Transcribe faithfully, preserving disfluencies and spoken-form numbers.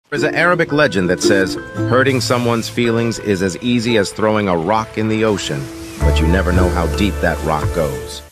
There's an Arabic legend that says, hurting someone's feelings is as easy as throwing a rock in the ocean, but you never know how deep that rock goes.